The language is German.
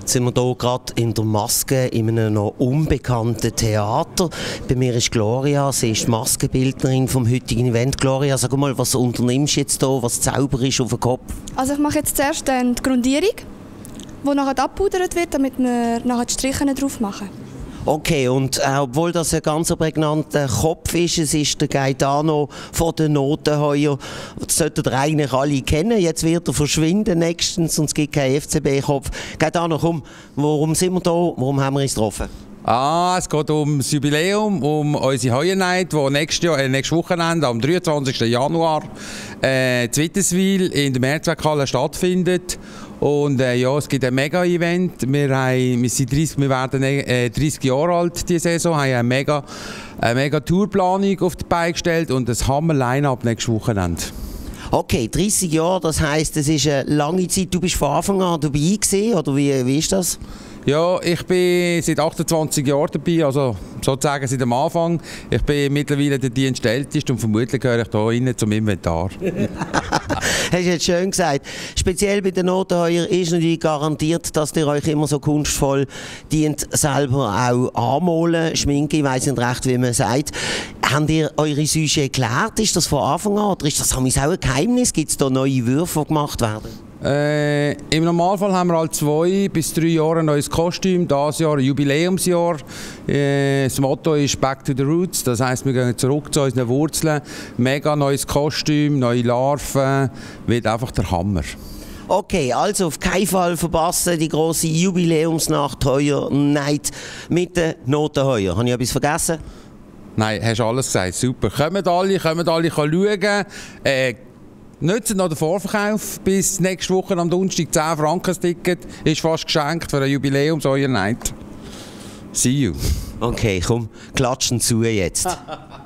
Jetzt sind wir hier gerade in der Maske in einem noch unbekannten Theater. Bei mir ist Gloria, sie ist die Maskenbildnerin vom heutigen Event. Gloria, sag mal, was unternimmst du jetzt hier, was Zauber ist auf dem Kopf? Also ich mache jetzt zuerst die Grundierung, die nachher abgepudert wird, damit wir nachher die Striche drauf machen. Okay, und obwohl das ein ganz prägnanter Kopf ist, es ist der Gaetano von den Notenheuer, das sollten ihr eigentlich alle kennen, jetzt wird er verschwinden nächstens und es gibt keinen FCB-Kopf. Gaetano, komm, warum sind wir da, warum haben wir uns getroffen? Es geht um das Jubiläum, um unsere Heuernight, die nächstes Wochenende, am 23. Januar, in Witteswil in der Mehrzweckhalle stattfindet. Und ja, es gibt ein Mega-Event. Wir werden 30 Jahre alt diese Saison, haben eine mega Tourplanung auf die Beine gestellt und ein Hammer-Line-Up nächstes Wochenende. Okay, 30 Jahre, das heisst, es ist eine lange Zeit. Du bist von Anfang an dabei gewesen, oder wie ist das? Ja, ich bin seit 28 Jahren dabei, also sozusagen seit dem Anfang. Ich bin mittlerweile der Dienstälteste und vermutlich gehöre ich hier rein zum Inventar. Hast du jetzt schön gesagt. Speziell bei den Notenheuer ist natürlich garantiert, dass ihr euch immer so kunstvoll dient, selber auch anmalen, schminken, ich weiss nicht recht, wie man sagt. Habt ihr eure Sujet geklärt? Ist das von Anfang an oder ist das auch ein Geheimnis? Gibt es da neue Würfe, die gemacht werden? Im Normalfall haben wir alle 2 bis 3 Jahre ein neues Kostüm. Dieses Jahr ein Jubiläumsjahr. Das Motto ist Back to the Roots. Das heisst, wir gehen zurück zu unseren Wurzeln. Mega neues Kostüm, neue Larven. Wird einfach der Hammer. Okay, also auf keinen Fall verpassen die grosse Jubiläumsnacht Heuer Night mit den Notenheuer. Habe ich etwas vergessen? Nein, hast alles gesagt. Super. Kommt alle schauen. Nützen noch den Vorverkauf bis nächste Woche am Donnerstag. 10 Franken das Ticket ist fast geschenkt für ein Jubiläum, so Night. See you. Okay, komm, klatschen zu jetzt.